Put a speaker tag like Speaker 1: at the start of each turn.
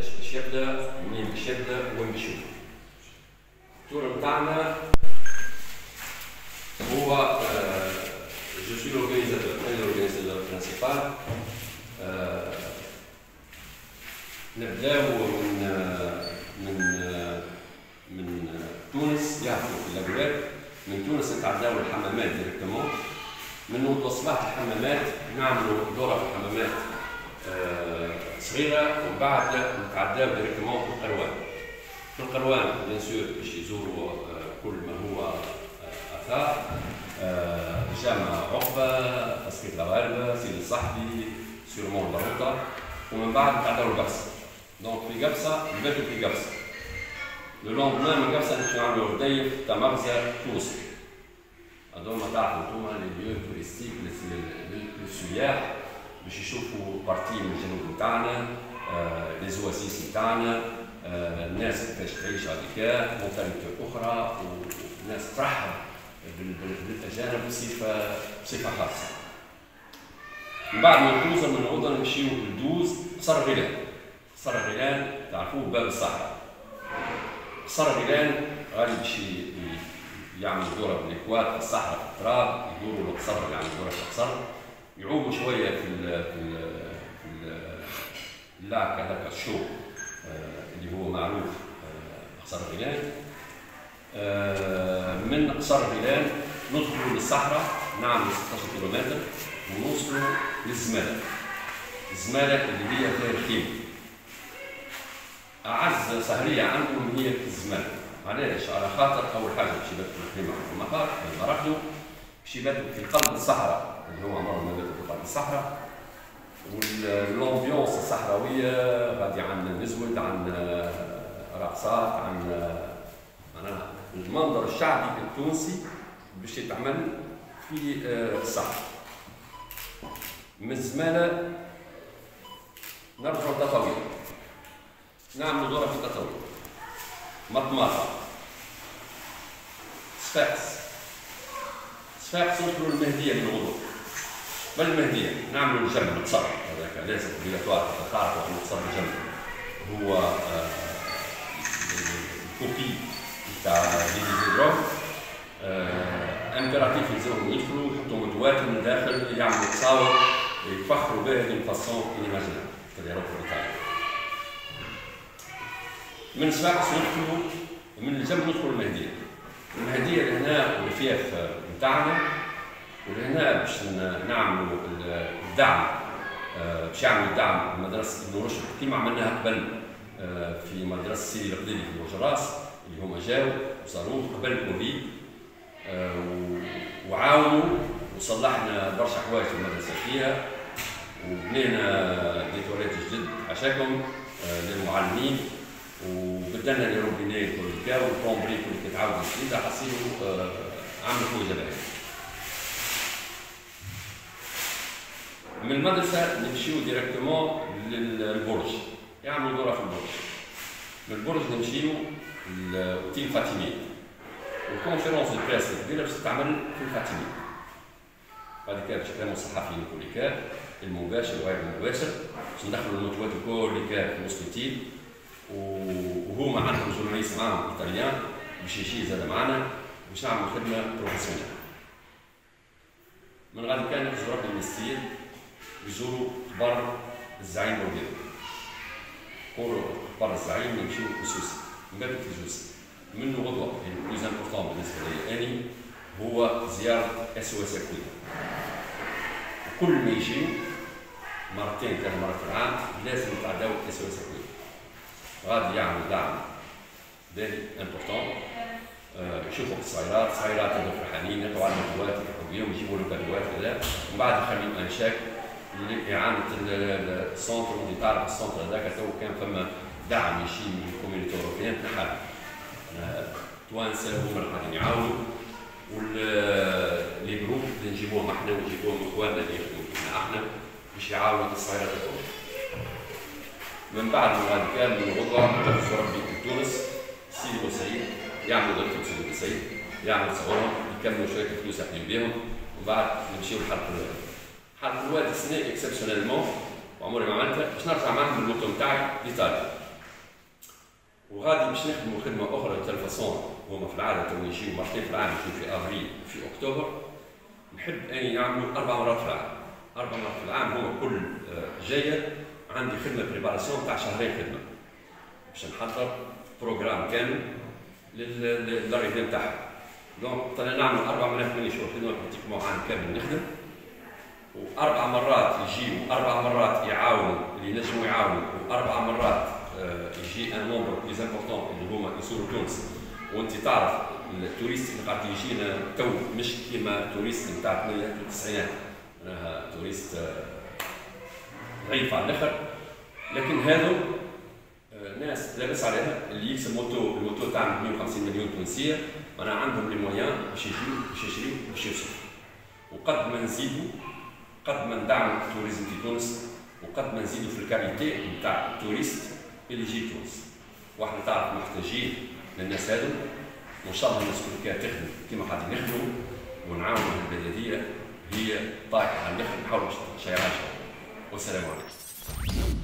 Speaker 1: باش يبدا، منين باش يبدا، وين باش يوصل. التور نتاعنا هو جو سوي لورغانيزاتور برينسيبال. نبداو من تونس، يعرفوا في الابواب. من تونس نتعداو للحمامات ديريكتومون. من وقت صباح الحمامات نعملوا دوره في الحمامات صغيره، وبعد نتعداو ديريكتومون في القروان. في القروان بيان سور باش يزوروا كل ما هو اثار، جامع عقبه، مسجد الغاربه، سيدي الصحبي، سيرمون باروطه، ومن بعد نتعداو لقبصه. دونك في قبصه نباتوا في قبصه. لو لوندمان من قبصه باش نعملوا رديف تاع مغزى توصل. هذوما تعرفوا انتوما لي ليو توريستيك للسياح باش يشوفوا بارتي من الجنوب نتاعنا، لي زواسيس نتاعنا، الناس كيفاش تعيش هذيك، مونتاليتي اخرى، والناس ترحب بالاجانب بصفه خاصه. من بعد ما نوصل من الروضه نمشيو لدوز قصر غيلان. قصر غيلان تعرفوه باب الصحراء. قصر غيلان غادي باش يعمل دوره بالاكواد في الصحراء في التراب، يدوروا للقصر، يعملوا دوره في القصر، يعوموا شويه في اللاك هذاك الشوق اللي هو معروف قصر غيلان. من قصر غيلان ندخلوا للصحراء، نعملوا 16 كيلومتر ونوصلوا للزمالة. الزمالة اللي هي فيها الخيمة. أعز سهرية عندهم هي الزمالة. علاش؟ على خاطر أول حاجة باش يباتوا في الخيمة في المطار في المراحلو، باش يباتوا في قلب الصحراء اللي هو عمرهم ما باتوا في قلب الصحراء. والأمبيونس الصحراوية غادي عن نزود، عن رقصات، عن معناها المنظر الشعبي التونسي باش يتعمل في الصحراء. من الزمالة نرجعوا لتطاويل، نعملوا دورة في تطاويل، مطماطة، صفاقس. صفاقس ندخلوا المهدية من الغدوة. بالمهدية نعملوا الجمل القصر، هذاك لازم اوبليغاتوار تعرفوا أن قصر الجمل هو الكوبي تاع ليزيدروم. امبيراتيف يلزمهم يدخلوا يحطوا مدوات من الداخل، يعملوا تصاور يفخروا بها دون فاسون انيماجينابل في الاوروبا الايطاليه. من صفاقس ندخلوا، من الجبل ندخلوا المهديه. المهديه لهنا والفياف نتاعنا، ولهنا باش نعملوا الدعم، باش يعملوا الدعم لمدرسه ابن رشد كيما عملناها قبل في مدرسه سيدي القديري في بوجراس، اللي هما جاوا وصاروه قبل كوفيد وعاونوا وصلحنا برشا حوايج في المدرسه فيها، وبنينا دي تواليت جدد عشاكم للمعلمين، وبدلنا لي روبيني كل كا والبومبري كل كتعاود جديده، حصيلوا عملوا حوايج باهيه. من المدرسه نمشيو ديريكتومون للبرج، يعملوا دوره في البرج. من البرج نمشيو لأوتيل فاطمي. والكونفيرونس دو بريس الكبيره باش تتعمل في الفاطمي. بعد كده باش يكلموا الصحفيين كل المباشر وغير المباشر، باش ندخلوا النوتوات الكل في وسط التيل، وهما عندهم جورناليست معاهم ايطاليان باش يجي زاد معانا باش نعملوا خدمه بروفيسيونيل. من غادي كان يخرجوا ربي المستير يزوروا قبر الزعيم بوغير. قولوا قبر الزعيم نمشيو لسوسي، نباتوا في سوسي. منه غدوه البلوز امبورطون بالنسبه لي اني هو زياره اس او اس اكويد. كل ما يجيو مرتين ثلاث مرات في العام لازم يتعداو اس او اس اكويد. غادي يعمل دعم باهي امبورطون، يشوفوا الصغيرات، صغيرات هذو فرحانين، يقعدوا على الكادوات يفرحوا بهم، يجيبوا لهم كادوات كذا، ومن بعد يخليهم انشاك لإعانة السونتر. اللي تعرف السونتر هذاك تو كان فما دعم يجي من الكوميونيتي اوروبيان تنحل. توانسه هما اللي قاعدين يعاونوا، واللي جروب اللي نجيبوهم احنا ونجيبوهم اخواننا اللي يخدموا فينا احنا باش يعاونوا الصغيرات الكل. من بعد من غادي كان من الغدوه نتوفوا ربي في تونس سيدي بوسعيد، يعملوا ضربة سيدي بوسعيد، يعملوا تصورهم، يكملوا شويه فلوس يحيوا بهم، ومن بعد نمشيو لحلقه الواد. حلقه الواد السنه اكسبسيونيلمون وعمري ما عملتها باش نرجع معاهم بالموتو نتاعي لايطاليا. وغادي باش نخدموا خدمه اخرى تاع الفاصون. هما في العاده تو يجيو مرتين في العام، يجيو في افريل وفي اكتوبر. نحب اني نعملوا 4 مرات في العام. 4 مرات في العام هو كل جايه عندي خدمه بريباراسيون تاع شهرين خدمه باش نحضر بروجرام كامل للريفي نتاعها. دونك طلعنا نعمل 4 من 8 شهور خدمه براتيكمون عام كامل نخدم، و4 مرات يجيو 4 مرات يعاونوا اللي ينجموا يعاونوا، و4 مرات يجي ان نومبر بليز امبورتون اللي هما يزوروا تونس. وانت تعرف التوريست اللي قاعد يجينا تو مش كيما توريست نتاع التسعينات، معناها توريست ضعيف على الاخر، لكن هذو ناس لاباس عليها اللي يكسب الموتو تاع 150 مليون تونسيه، معناها عندهم لي مويان باش يجيو باش يشريو باش يوصلوا. وقد ما نزيدوا، قد ما ندعموا التوريزم في تونس، وقد ما نزيدوا في الكاليتي نتاع التوريست اللي يجي تونس. واحنا تعرف محتاجين للناس هذو، وان شاء الله الناس كلها تخدم كيما قاعدين نخدموا، ونعاونوا البلديه هي طايحه على الاخر، نحاولوا نشيرها. والسلام عليكم.